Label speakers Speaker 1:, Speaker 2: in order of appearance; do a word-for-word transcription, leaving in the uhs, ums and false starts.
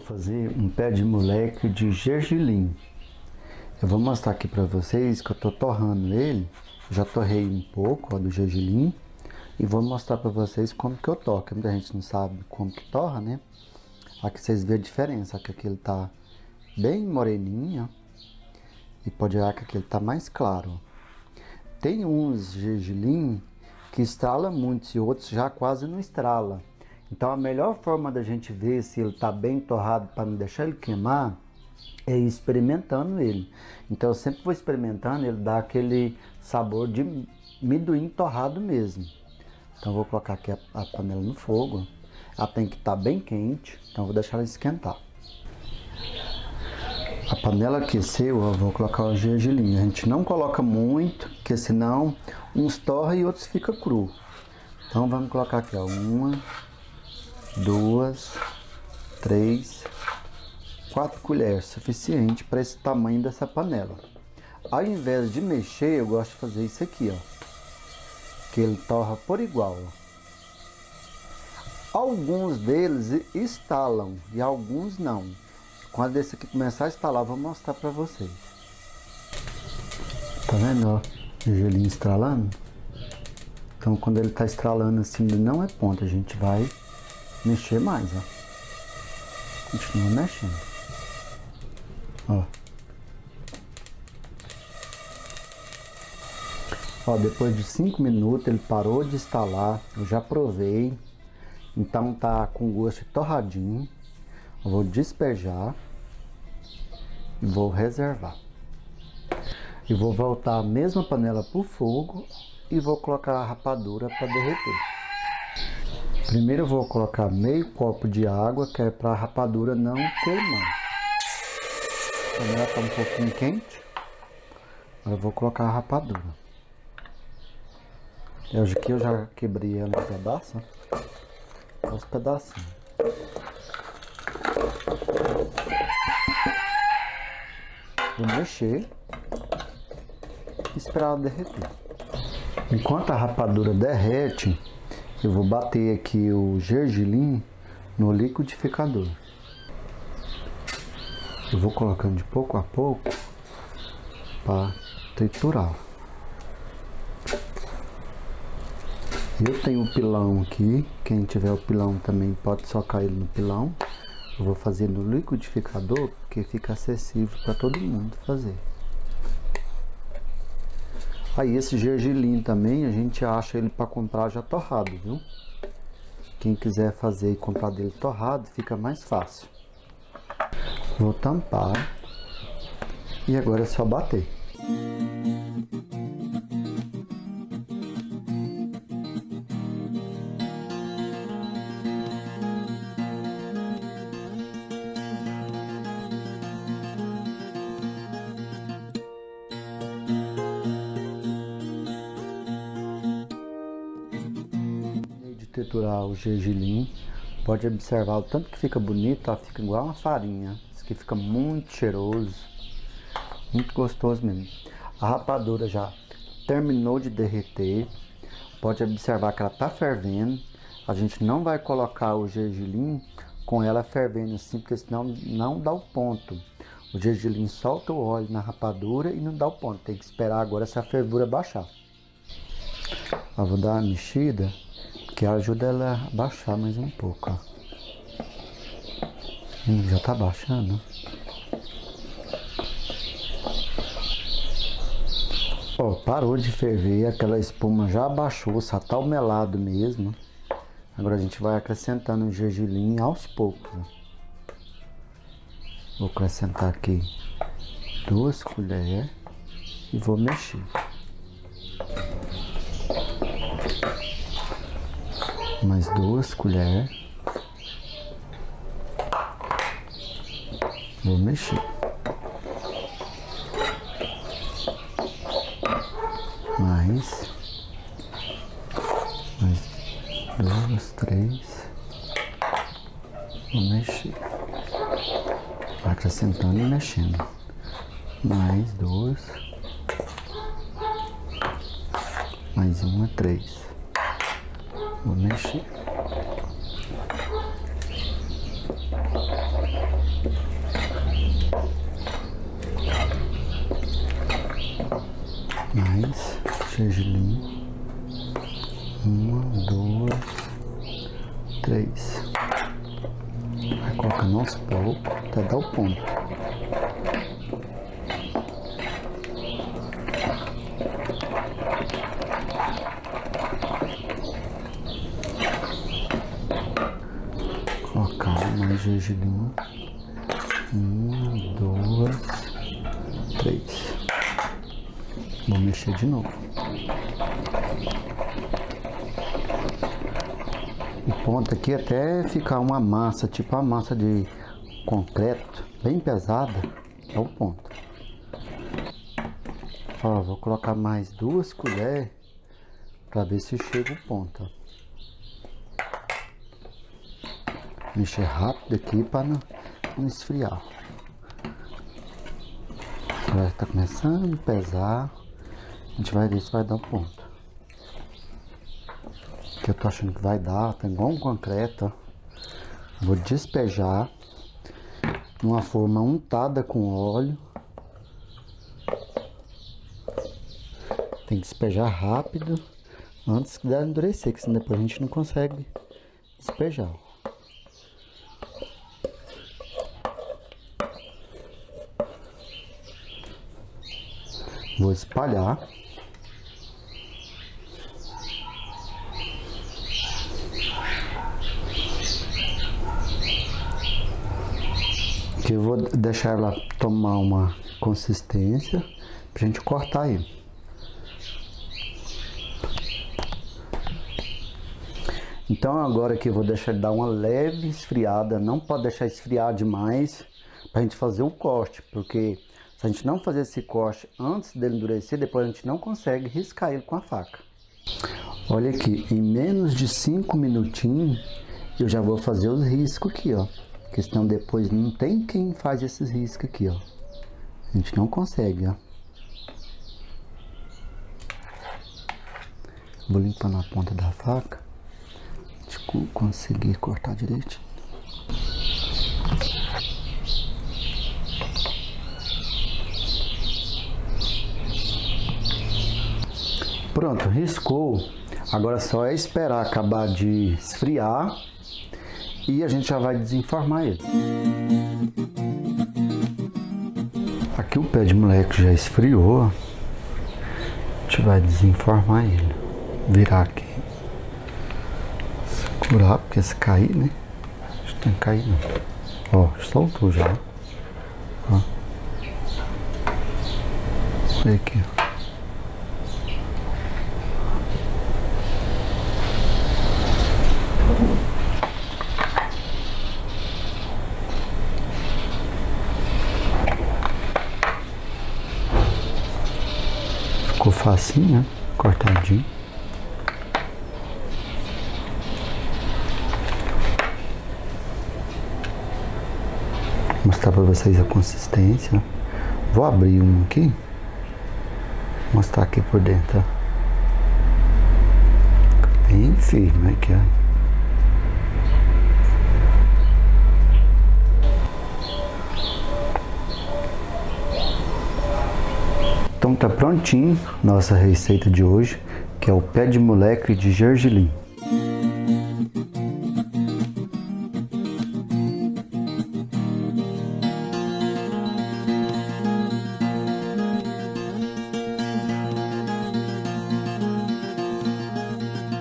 Speaker 1: fazer um pé de moleque de gergelim. Eu vou mostrar aqui pra vocês que eu tô torrando ele. Já torrei um pouco, ó, do gergelim. E vou mostrar pra vocês como que eu torro, que muita gente não sabe como que torra, né? Aqui vocês veem a diferença, que aqui ele tá bem moreninho, ó. E pode olhar que aqui ele tá mais claro. Tem uns gergelim que estrala muito e outros já quase não estrala. Então a melhor forma da gente ver se ele tá bem torrado para não deixar ele queimar é ir experimentando ele. Então eu sempre vou experimentando, ele dá aquele sabor de amendoim torrado mesmo. Então eu vou colocar aqui a, a panela no fogo. Ela tem que estar bem quente, então eu vou deixar ela esquentar. A panela aqueceu, eu vou colocar o gergelim. A gente não coloca muito, porque senão uns torra e outros fica cru. Então vamos colocar aqui, ó, uma, duas, três, quatro colheres, suficiente para esse tamanho dessa panela. Ao invés de mexer, eu gosto de fazer isso aqui, ó, que ele torra por igual, ó. Alguns deles estalam e alguns não. Quando esse aqui começar a estalar, eu vou mostrar para vocês. Tá vendo, ó, o gergelim estralando? Então quando ele tá estralando assim, não é ponto, a gente vai mexer mais, ó. Continua mexendo. Ó. Ó, depois de cinco minutos ele parou de estalar, eu já provei. Então tá com gosto torradinho. Eu vou despejar e vou reservar. E vou voltar a mesma panela pro fogo e vou colocar a rapadura para derreter. Primeiro eu vou colocar meio copo de água, que é para a rapadura não queimar. A panela está um pouquinho quente. Agora eu vou colocar a rapadura. Hoje aqui eu já quebrei ela em pedaços. Os pedacinhos. Vou mexer e esperar ela derreter. Enquanto a rapadura derrete, eu vou bater aqui o gergelim no liquidificador. Eu vou colocando de pouco a pouco para triturar. Eu tenho o pilão aqui, quem tiver o pilão também pode socar ele no pilão. Eu vou fazer no liquidificador porque fica acessível para todo mundo fazer. Aí esse gergelim também a gente acha ele para comprar já torrado, viu? Quem quiser fazer e comprar dele torrado fica mais fácil. Vou tampar e agora é só bater. Triturar o gergelim, pode observar o tanto que fica bonito, ó, fica igual uma farinha. Isso aqui fica muito cheiroso, muito gostoso mesmo. A rapadura já terminou de derreter, pode observar que ela tá fervendo. A gente não vai colocar o gergelim com ela fervendo assim, porque senão não dá o ponto. O gergelim solta o óleo na rapadura e não dá o ponto, tem que esperar agora essa fervura baixar. Eu vou dar uma mexida que ajuda ela a baixar mais um pouco, ó. Hum, já tá baixando. Ó, parou de ferver, aquela espuma já abaixou, só tá o melado mesmo. Agora a gente vai acrescentando o gergelim aos poucos, ó. Vou acrescentar aqui duas colheres e vou mexer. Mais duas colheres. Vou mexer. Mais. Mais duas, três. Vou mexer. Acrescentando e mexendo. Mais duas. Mais uma, três. Vou mexer. gergelim. Uma, duas, três. Vai colocando aos poucos até dar o ponto. Colocar mais gergelim. Uma, duas, três. Vou mexer de novo. O ponto aqui até ficar uma massa, tipo a massa de concreto, bem pesada, é o ponto. Ó, vou colocar mais duas colheres para ver se chega o ponto. Mexer rápido aqui para não, não esfriar. Vai estar começando a pesar. A gente vai ver se vai dar um ponto. Que eu tô achando que vai dar, tá igual um concreto. Ó. Vou despejar numa forma untada com óleo. Tem que despejar rápido antes que dela endurecer, que senão depois a gente não consegue despejar. Vou espalhar. Que eu vou deixar ela tomar uma consistência pra gente cortar ele. Então agora que eu vou deixar ele dar uma leve esfriada, não pode deixar esfriar demais pra gente fazer o corte, porque se a gente não fazer esse corte antes dele endurecer, depois a gente não consegue riscar ele com a faca. Olha aqui, em menos de cinco minutinhos eu já vou fazer os riscos aqui, ó. Porque senão depois não tem quem faz esses riscos aqui, ó. A gente não consegue, ó. Vou limpando a ponta da faca. Deixa eu conseguir cortar direitinho. Pronto, riscou. Agora só é esperar acabar de esfriar e a gente já vai desenformar ele. Aqui o pé de moleque já esfriou. A gente vai desenformar ele. Virar aqui. Segurar, porque se cair, né? Acho que tem que cair não. Ó, soltou já. Ó. Olha aqui, ó. Ficou facinho, né? Cortadinho. Vou mostrar pra vocês a consistência. Vou abrir um aqui. Mostrar aqui por dentro, ó. Bem firme aqui, ó. Então tá prontinho nossa receita de hoje, que é o pé de moleque de gergelim.